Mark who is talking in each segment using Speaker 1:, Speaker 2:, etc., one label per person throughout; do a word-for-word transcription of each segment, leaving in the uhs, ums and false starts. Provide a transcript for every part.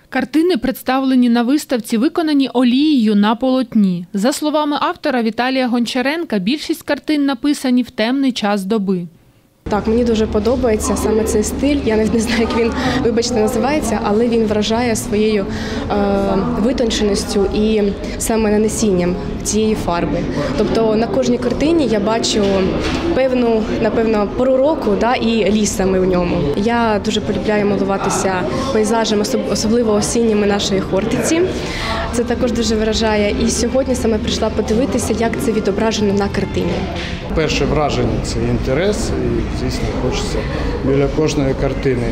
Speaker 1: Картини, представлені на виставці, виконані олією на полотні. За словами автора Віталія Гончаренка, більшість картин написані в темний час доби.
Speaker 2: Так, мені дуже подобається саме цей стиль. Я навіть не знаю, як він, вибачте, називається, але він вражає своєю е, витонченістю і саме нанесінням цієї фарби. Тобто на кожній картині я бачу певну, напевно, пору року, да, і ліс саме в ньому. Я дуже полюбляю малюватися пейзажами, особливо осінніми нашої Хортиці. Це також дуже вражає. І сьогодні саме прийшла подивитися, як це відображено на картині.
Speaker 3: Перше враження – це інтерес, і, звісно, хочеться біля кожної картини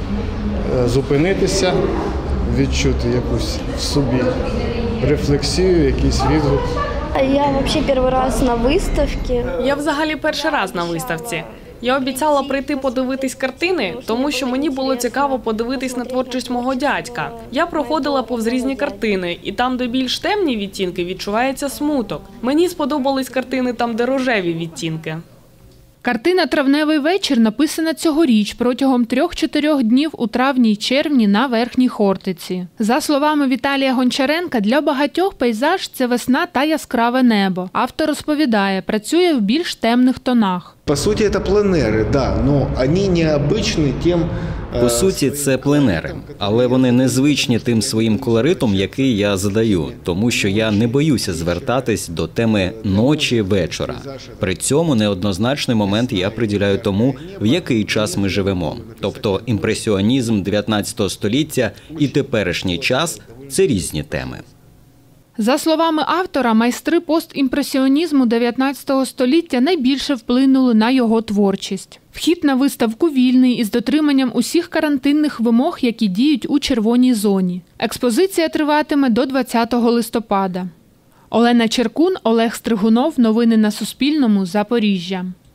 Speaker 3: зупинитися, відчути якусь в собі рефлексію, якийсь відгук.
Speaker 4: Я взагалі перший раз на виставці.
Speaker 5: Я взагалі перший раз на виставці. Я обіцяла прийти подивитись картини, тому що мені було цікаво подивитись на творчість мого дядька. Я проходила повз різні картини, і там, де більш темні відтінки, відчувається смуток. Мені сподобались картини там, де рожеві відтінки.
Speaker 1: Картина «Травневий вечір» написана цьогоріч протягом трьох-чотирьох днів у травні й червні на Верхній Хортиці. За словами Віталія Гончаренка, для багатьох пейзаж – це весна та яскраве небо. Автор розповідає, працює в більш темних тонах.
Speaker 6: По суті, це пленери, да, но вони необычні тим.
Speaker 7: По суті, це пленери, але вони незвичні тим своїм колоритом, який я задаю, тому що я не боюся звертатись до теми ночі, вечора. При цьому неоднозначний момент я приділяю тому, в який час ми живемо. Тобто імпресіонізм дев'ятнадцятого століття і теперішній час – це різні теми.
Speaker 1: За словами автора, майстри постімпресіонізму дев'ятнадцятого століття найбільше вплинули на його творчість. Вхід на виставку вільний із дотриманням усіх карантинних вимог, які діють у червоній зоні. Експозиція триватиме до двадцятого листопада. Олена Черкун, Олег Стригунов. Новини на Суспільному. Запоріжжя.